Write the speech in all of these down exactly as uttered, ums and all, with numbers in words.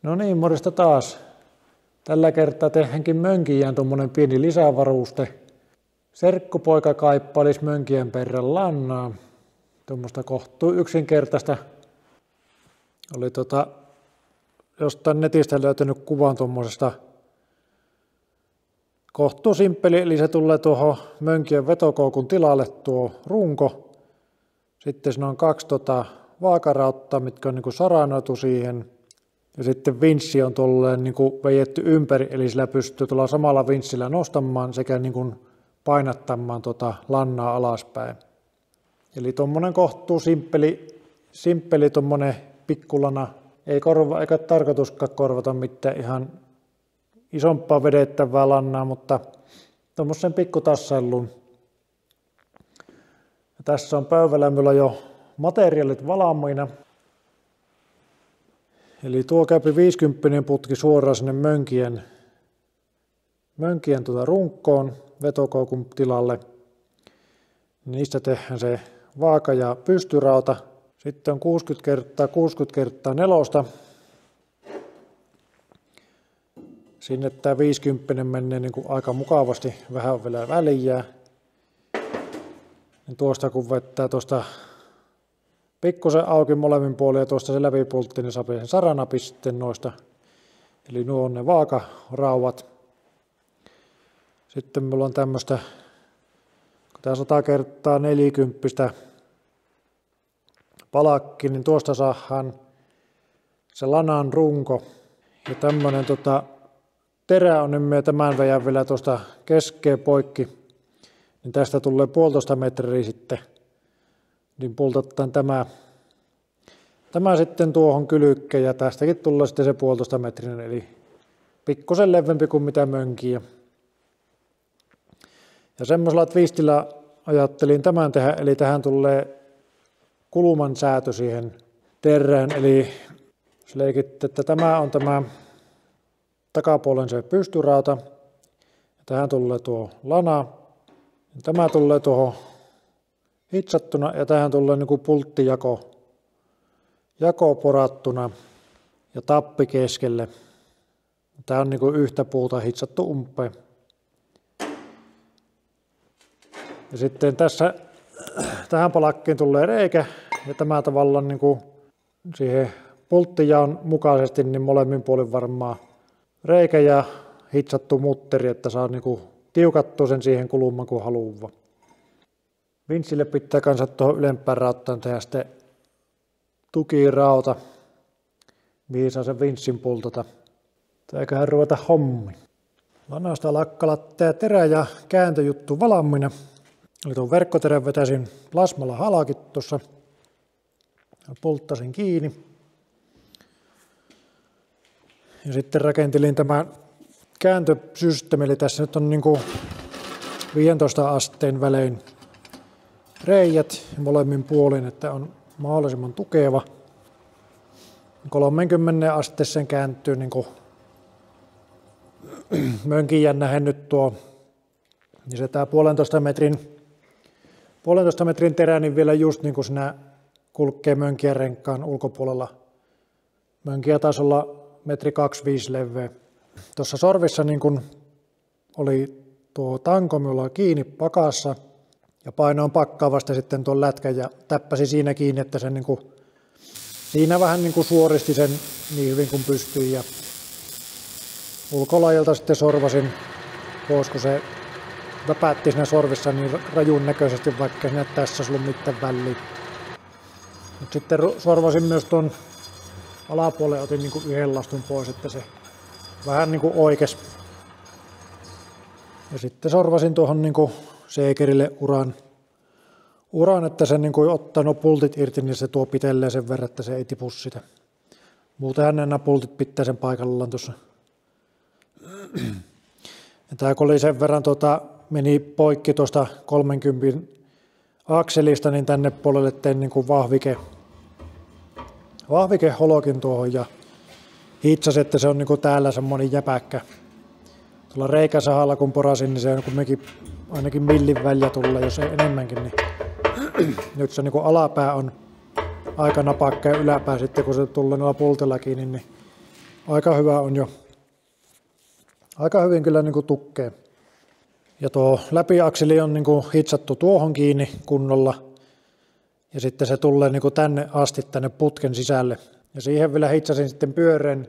No niin, morjesta taas. Tällä kertaa tehdäänkin mönkijään tuommoinen pieni lisävaruste. Serkkupoika kaippailisi mönkijän perään lannaa. Tuommoista kohtuu yksinkertaista. Oli tota, jostain netistä löytänyt kuvan tuommoisesta kohtuu simppeli, eli se tulee tuohon mönkijän vetokoukun tilalle tuo runko. Sitten siinä on kaksi tota vaakarautta, mitkä on niinku saranoitu siihen. Ja sitten vinssi on tolleen niinku vejetty ympäri, eli sillä pystyy tuolla samalla vinssillä nostamaan sekä niinku painattamaan tota lannaa alaspäin. Eli tuommoinen kohtuu simppeli, simppeli tuommoinen pikkulana. Ei korva, eikä tarkoituskaan korvata mitään ihan isompaa vedettävää lannaa, mutta tuommoisen pikkutassailun. Ja tässä on pöydällä jo materiaalit valmiina. Eli tuo käypi viisikymppinen putki suoraan sinne mönkien, mönkien tuota runkkoon vetokoukun tilalle. Niistä tehdään se vaaka ja pystyrauta. Sitten on kuusikymmentä kertaa kuusikymmentä kertaa nelosta. Sinne tämä viisikymppinen menee niin kuin aika mukavasti, vähän on vielä väliä. Niin tuosta kun vettää tuosta pikkusen auki molemmin puolin ja tuosta se läpipultti, niin saa sen saranapi sitten noista. Eli nuo on ne vaakarauvat. Sitten mulla on tämmöistä, kun tämä sata kertaa neljäkymmentä palakki, niin tuosta saadaan se lanan runko. Ja tämmöinen tota, terä on nyt tämän väjän vielä tuosta keskeen poikki. Niin tästä tulee puolitoista metriä sitten. Niin pultataan tämä, tämä sitten tuohon kylkkeen ja tästäkin tulee sitten se puolitoista metrinen, eli pikkusen leveämpi kuin mitä mönkiä. Ja semmoisella twistillä ajattelin tämän tehdä, eli tähän tulee kuluman säätö siihen terään, eli jos leikitte, että tämä on tämä takapuolen se pystyrauta, ja tähän tulee tuo lana, ja tämä tulee tuohon hitsattuna ja tähän tulee niin kuin pulttijako jako porattuna ja tappi keskelle. Tämä on niin kuin yhtä puuta hitsattu umpeen. Ja sitten tässä tähän palakkiin tulee reikä ja tämä tavallaan niin kuin siihen pulttijaon mukaisesti niin molemmin puolin varmaan reikä ja hitsattu mutteri, että saa niin kuin tiukattua sen siihen kulumaan kuin haluaa. Vinssille pitää kanssa tuohon ylempään rauttaan tehdä sitten tukirauta, mihin saa sen vinssin pultata. Eiköhän ruveta hommiin. Lanasta lakkalattaa terä ja kääntöjuttu valmiina. Eli tuon verkkoterän vetäisin plasmalla halki tuossa. Pulttasin kiinni. Ja sitten rakentelin tämän kääntösysteemi, eli tässä nyt on niin kuin viisitoista asteen välein reijät molemmin puolin, että on mahdollisimman tukeva. kolmekymmentä asteeseen kääntyy niin kuin mönkijän nähen nyt tuo, niin se tää puolentoista metrin, puolentoista metrin terä, niin vielä just niin kuin siinä kulkee mönkijän renkkaan ulkopuolella. Mönkijä taisi olla metri kaksikymmentäviisi leveä. Tuossa sorvissa niin kuin oli tuo tanko minulla kiinni pakassa. Ja painoin pakkaavasta sitten tuon lätkän ja täppäsi siinä kiinni, että se niin kuin, siinä vähän niin kuin suoristi sen niin hyvin kuin pystyi. Ja ulkolaajalta sitten sorvasin pois, kun se väpätti siinä sorvissa niin rajun näköisesti, vaikka siinä tässä olisi ollut mitään väliä. Mut sitten sorvasin myös tuon alapuolelle, otin niin kuin yhden lastun pois, että se vähän niin kuin oikes. Ja sitten sorvasin tuohon niin kuin seekerille uran, uran, että se niin kuin ottaa nuo pultit irti, niin se tuo pitelleen sen verran, että se ei tipu sitä. Muutenhan nämä pultit pitää sen paikallaan tuossa. Ja tämä kun oli sen verran tuota, meni poikki tuosta kolmekymmentä akselista, niin tänne puolelle tein niin kuin vahvike, vahvike holokin tuohon ja hitsasin, että se on niin kuin täällä semmoinen jäpäkkä. Tuolla reikäsahalla kun porasin, niin se on kumminkin ainakin millin väliä tulla, jos ei enemmänkin. Niin nyt se niin kuin alapää on aika napakka ja yläpää sitten, kun se tulee noilla pultilla kiinni, niin aika hyvä on jo. Aika hyvin kyllä niin kuin tukkee. Ja tuo läpiakseli on niin kuin hitsattu tuohon kiinni kunnolla. Ja sitten se tulee niin kuin tänne asti tänne putken sisälle. Ja siihen vielä hitsasin sitten pyörän,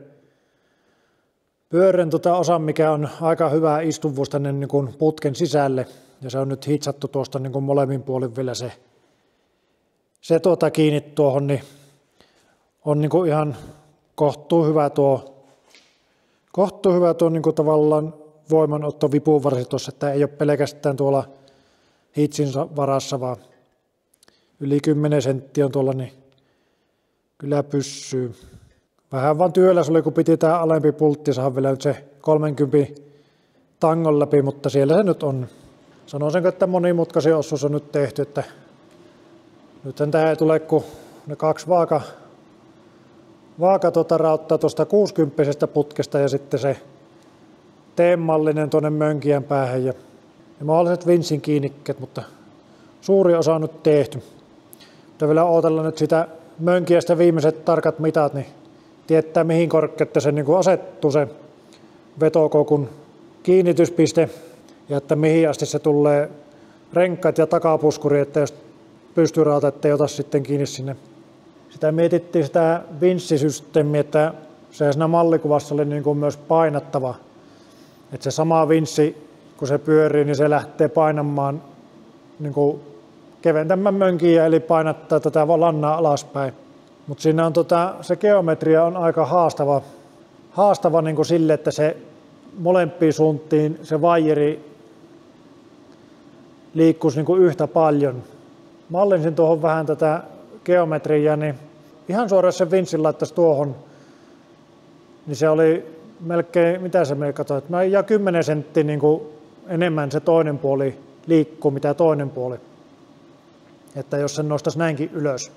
pyörän tota osan, mikä on aika hyvä istuvuus tänne niin kuin putken sisälle. Ja se on nyt hitsattu tuosta niin kuin molemmin puolin vielä se, se tuota kiinni tuohon, niin on niin kuin ihan kohtuu hyvä tuo, kohtuu hyvä tuo niin kuin tavallaan voimanotto vipuvarsi tuossa, että ei ole pelkästään tuolla hitsin varassa, vaan yli kymmenen senttiä on tuolla, niin kyllä pyssyy. Vähän vaan työläs oli, kun piti tämä alempi pultti saada vielä nyt se kolmenkymmenen tangon läpi, mutta siellä se nyt on. Sanoisinko, että monimutkaisen osuus on nyt tehty, että nythän tämä ei tule kuin ne kaksi vaaka, vaaka tuota rauttaa tuosta kuusikymppisestä putkesta ja sitten se teemmallinen tuonne mönkijän päähän ja, ja mahdolliset vinssin kiinnikkeet, mutta suuri osa on nyt tehty. Mutta vielä odotellaan nyt sitä mönkijästä viimeiset tarkat mitat, niin tietää mihin korkeutta se niin kuin asettuu se vetokoukun kiinnityspiste ja että mihin asti se tulee renkaat ja takapuskuri, että jos pystyrauta, ettei ota sitten kiinni sinne. Sitä mietittiin sitä vinssisysteemiä, että se siinä mallikuvassa oli niin kuin myös painattava. Että se sama vinssi, kun se pyörii, niin se lähtee painamaan niin kuin keventämään mönkiä, eli painattaa tätä lannaa alaspäin. Mutta siinä on tota, se geometria on aika haastava, haastava niin kuin sille, että se molempiin suuntiin se vaijeri liikkuisi niin kuin yhtä paljon. Mallinsin tuohon vähän tätä geometriaa, niin ihan suoraan se vinssin laittaisi tuohon, niin se oli melkein, mitä se me katsoin, että ja kymmenen senttiä niin kuin enemmän se toinen puoli liikkuu, mitä toinen puoli. Että jos sen nostaisi näinkin ylös.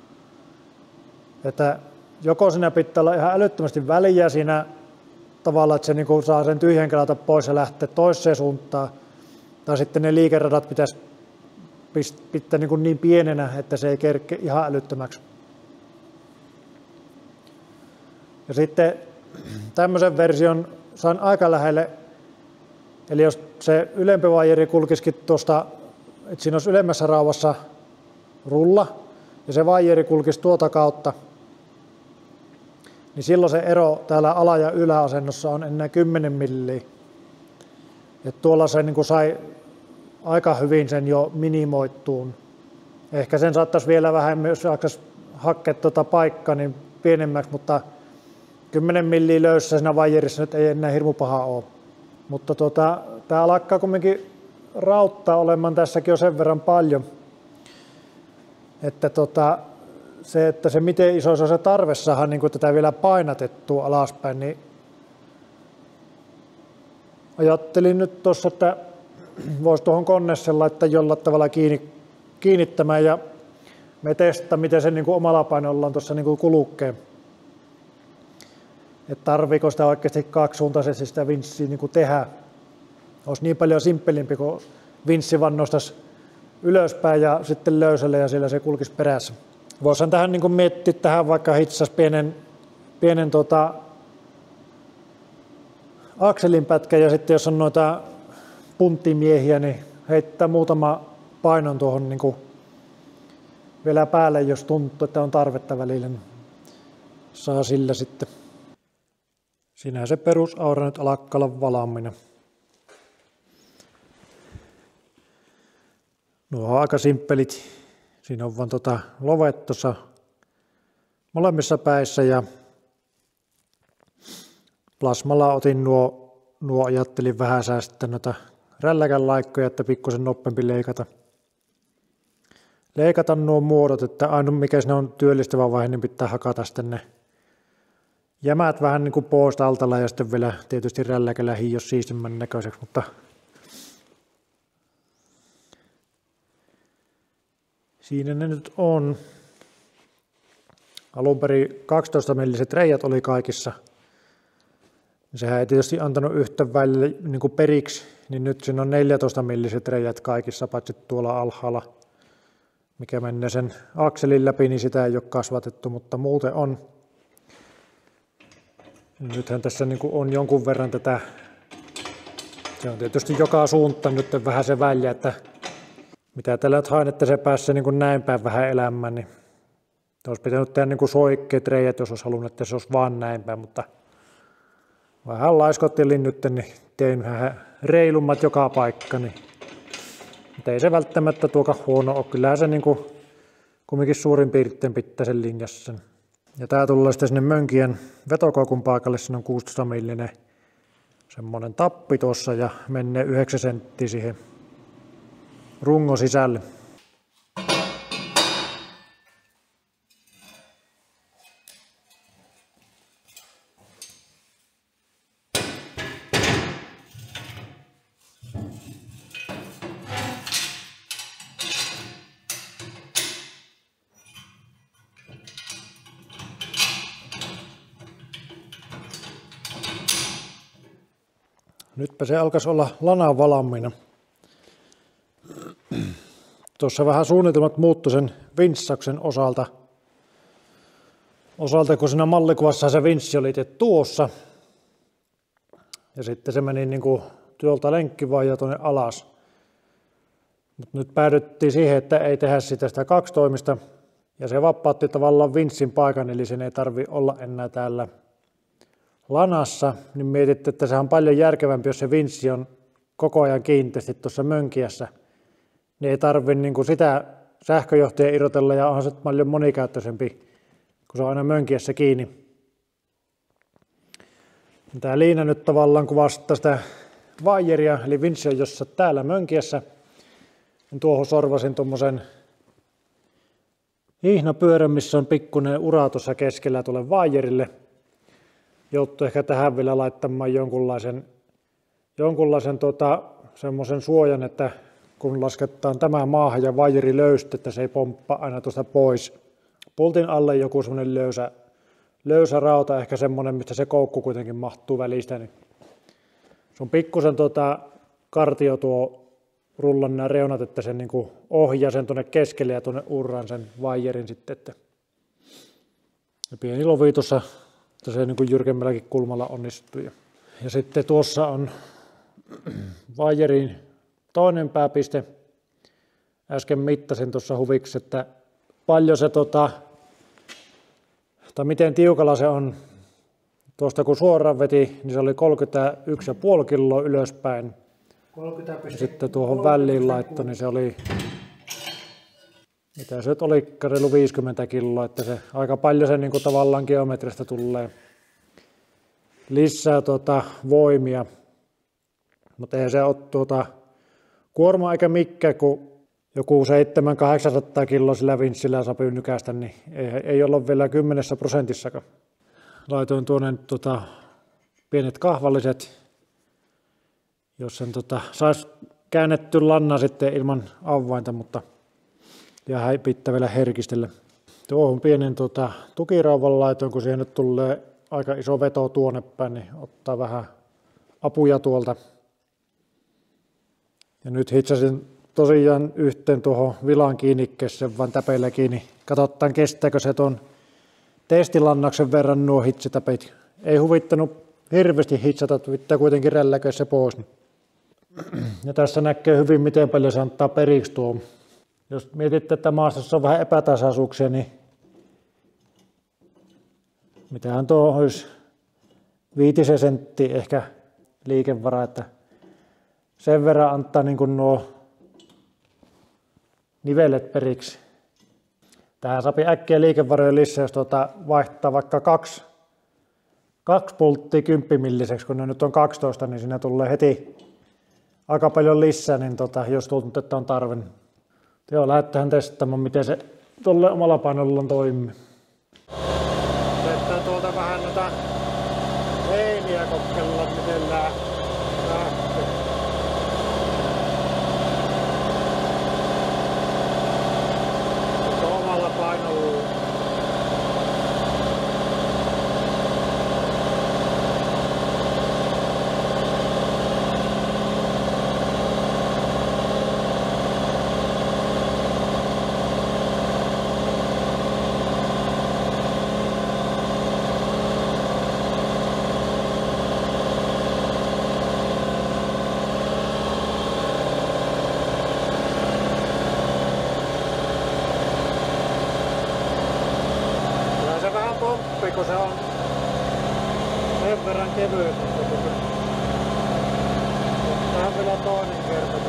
Että joko siinä pitää olla ihan älyttömästi väliä siinä tavalla, että se niin kuin saa sen tyhjän kelata pois ja lähteä toiseen suuntaan. Tai sitten ne liikeradat pitäisi pitää niin, niin pienenä, että se ei kerke ihan älyttömäksi. Ja sitten tämmöisen version sain aika lähelle, eli jos se ylempi vaijeri kulkisikin tuosta, että siinä olisi ylemmässä rauvassa rulla, ja se vaijeri kulkisi tuota kautta, niin silloin se ero täällä ala- ja yläasennossa on enää kymmenen milliä. Ja tuolla se niin kuin sai aika hyvin sen jo minimoittuun. Ehkä sen saattaisi vielä vähän, jos jaksaisi hakea tuota paikkaa, niin pienemmäksi, mutta kymmenen milliä löyssä siinä vaijerissa nyt ei enää hirmu paha ole. Mutta tuota, tämä alkaa kumminkin rauttaa olemaan tässäkin jo sen verran paljon, että tota, se, että se miten iso se on se tarve saada niin kuin tätä vielä painatettua alaspäin, niin ajattelin nyt tuossa, että voisi tuohon koneeseen laittaa jollain tavalla kiinni, kiinnittämään ja me testataan, miten se niin kuin omalla painollaan tuossa niin kuin kulkee. Että tarviiko sitä oikeasti kaksisuuntaisesti sitä vinssiä niin kuin tehdä. Olisi niin paljon simppelimpi, kun vinssi vaan nostaisi ylöspäin ja sitten löysälle ja siellä se kulkisi perässä. Voisihan tähän niin kuin miettiä tähän vaikka hitsas pienen, pienen tota, akselin pätkän ja sitten jos on noita punttimiehiä, niin heittää muutama painon tuohon niin kuin vielä päälle, jos tuntuu, että on tarvetta välillä, niin saa sillä sitten. Siinähän se perusaura nyt alkaa olla valaaminen. Nuo on aika simppelit. Siinä on vaan tota lovet tuossa molemmissa päissä ja plasmalla otin nuo, nuo ajattelin vähän säästää noita rälläkän laikkoja, että pikkusen nopeampi leikata. Leikata nuo muodot, että ainoa mikä siinä on työllistävä vaihe, niin pitää hakata sitten ne jämät vähän niin kuin pois altalla ja sitten vielä tietysti rälläkällä hiios siistimän näköiseksi, mutta siinä ne nyt on. Alun perin kaksitoista milliset reijät oli kaikissa. Sehän ei tietysti antanut yhtä välillä niin kuin periksi, niin nyt siinä on neljätoista milliset reijät kaikissa, paitsi tuolla alhaalla, mikä menee sen akselin läpi, niin sitä ei ole kasvatettu, mutta muuten on. Nythän tässä niin kuin on jonkun verran tätä, se on tietysti joka suuntaan nyt vähän se väliä, että mitä tällä nyt hain, että se pääsee niin kuin näin päin vähän elämään, niin olisi pitänyt tehdä niin kuin soikkeet reijät, jos olisi halunnut, että se olisi vaan näin päin, mutta vähän laiskottelin nyt, niin tein vähän reilummat joka paikka, niin mutta ei se välttämättä tuokaan huono ole. Kyllähän se niin kuin kumminkin suurin piirtein pitää sen linjassa. Ja tää tulee sitten sinne mönkien vetokoukun paikalle, siinä on kuusitoista millinen semmonen tappi tuossa ja menee yhdeksän senttiä siihen rungon sisälle. Nytpä se alkaisi olla lana valmiina. Tuossa vähän suunnitelmat muuttui sen vinssaksen osalta. Osalta, kun siinä mallikuvassa se vinssi oli tuossa. Ja sitten se meni niin kuin tuolta lenkkivaija tuonne alas. Mutta nyt päädyttiin siihen, että ei tehdä sitä, sitä kaksitoimista. Ja se vapautti tavallaan vinssin paikan, eli sen ei tarvi olla enää täällä lanassa, niin mietitte, että se on paljon järkevämpi, jos se vinssi on koko ajan kiinteästi tuossa mönkiässä. Niin ei tarvitse niin sitä sähköjohtoja irrotella ja onhan se paljon monikäyttöisempi, kun se on aina mönkiässä kiinni. Tämä liina nyt tavallaan kuvastaa sitä vaijeria, eli vinssi on jossa täällä mönkiässä. Tuohon sorvasin tuommoisen hihnapyörän, missä on pikkuinen ura tuossa keskellä tuolle vaijerille. Joutuu ehkä tähän vielä laittamaan jonkunlaisen, jonkunlaisen tota, semmoisen suojan, että kun lasketaan tämä maahan ja vaijeri löystyy, että se ei pomppaa aina tuosta pois. Pultin alle joku semmoinen löysä, löysä rauta, ehkä semmoinen, mistä se koukku kuitenkin mahtuu välistä. Niin se on pikkusen tota, kartio tuo rullan nämä reunat, että se niinku ohjaa sen tuonne keskelle ja tuonne urraan sen vaijerin sitten. Että ja pieni lovi tuossa. Että se niin kuin jyrkemmälläkin kulmalla onnistuu. Ja sitten tuossa on vaijerin toinen pääpiste. Äsken mittasin tuossa huviksi, että paljon se, tota, tai miten tiukalla se on. Tuosta kun suoraan veti, niin se oli kolmekymmentäyksi pilkku viisi kiloa ylöspäin. kolmekymmentä ja sitten tuohon väliin laitto, niin se oli, mitä se nyt oli, reilu viisikymmentä kiloa, että se aika paljon se niin kuin tavallaan geometristä tulee lisää tuota voimia. Mutta ei se ole tuota kuorma eikä mikään, kun joku seitsemän kahdeksansataa kiloa sillä vinssillä saa nykäistä, niin ei, ei olla vielä kymmenessä prosentissakaan. Laitoin tuonne tuota, pienet kahvalliset, jos sen tuota, saisi käännetty lanna sitten ilman avainta, mutta ja pitää vielä herkistellä. Tuohon pienen tuota, tukirauvan laitoin, kun siihen nyt tulee aika iso veto tuonne päin, niin ottaa vähän apuja tuolta. Ja nyt hitsasin tosiaan yhteen tuohon vilan kiinnikkeeseen, vaan täpeillä kiinni. Katsotaan, kestääkö se tuon testilannaksen verran nuo hitsitapeit. Ei huvittanut hirveästi hitsata, pitää kuitenkin rälläköä se pois. Ja tässä näkee hyvin, miten paljon se antaa periksi tuo. Jos mietitte, että maastossa on vähän epätasaisuuksia, niin mitähän tuo olisi viitisen senttiä ehkä liikevara, että sen verran antaa niin kuin nuo nivelet periksi. Tähän saapi äkkiä liikevaroja lisää, jos tuota vaihtaa vaikka kaksi, kaksi pulttia kymppimilliseksi, kun ne nyt on kaksitoista, niin siinä tulee heti aika paljon lisää, niin tota, jos tuntuu, että on tarve. Joo, lähdetään testaamaan, miten se tuolle omalla painolla toimii. Sitten tuolta vähän noita heiniä kokeillaan, miten nää lähtee. Mutta omalla painolla. kun se on sen verran kevyt, mutta tähän vielä toinen kerta.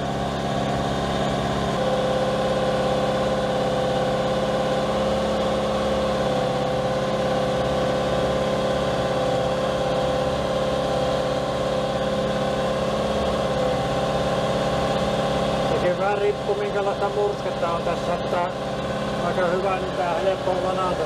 Sekin vähän riippuu minkälaista mursketta on tässä, että aika hyvä, niin tää helppo lanata.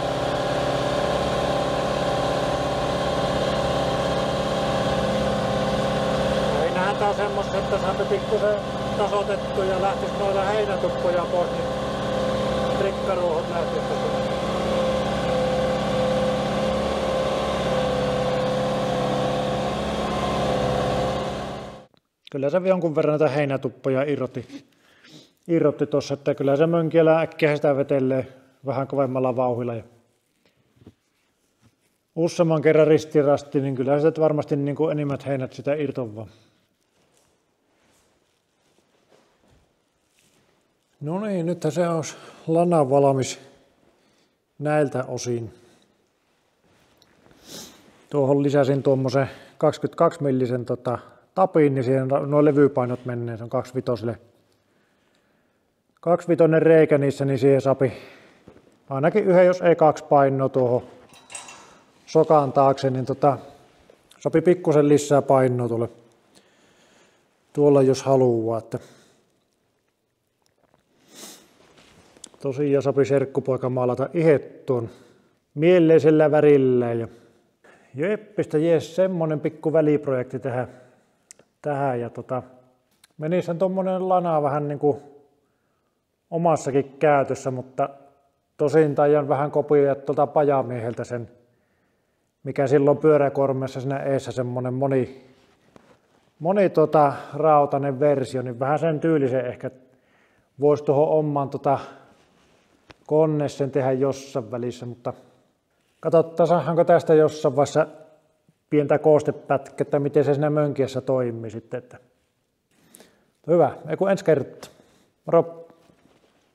Tää on semmoista, että saamme pikkusen tasoitettua ja lähtis noilla heinätuppoja pois, niin trikkaruohot lähtis tuossa. Kyllä se jonkun verran näitä heinätuppoja irrotti, irrotti tuossa, että kyllä se mönkielä äkkiä sitä vetelee vähän kovemmalla vauhdilla. Ja useamman kerran ristirasti, niin kyllä se varmasti niin kuin enimmät heinät sitä irtovaa. No niin, nythän se olisi lana valmis näiltä osin. Tuohon lisäsin tuommoisen kaksikymmentäkaksi millisen tota, tapin, niin siihen nuo levypainot menee, se on kaksivitoselle. Kaksivitoinen reikä niissä, niin siihen sapi ainakin yhden, jos ei kaksi painoa tuohon sokaan taakse, niin tota, sapi pikkusen lisää painoa tuolle, tuolla jos haluaa. Että tosiaan sapi serkkupoika maalata itse tuon mieleisellä värillä. Ja jeppistä jees, semmonen pikku väliprojekti tähän. tähän. Ja tota, menisi tuommoinen lana vähän niin kuin omassakin käytössä, mutta tosin taian vähän kopioida tuolta pajamieheltä sen, mikä silloin pyöräkormessa siinä eessä semmonen moni, moni tota, rautainen versio, niin vähän sen tyylisen ehkä voisi tuohon omaan tota, koneeseen tehdä jossain välissä, mutta katsotaan, saadaanko tästä jossain vaiheessa pientä koostepätkettä, miten se siinä mönkiessä toimii sitten. Että hyvä, ei kun ensi kertaa. Moro!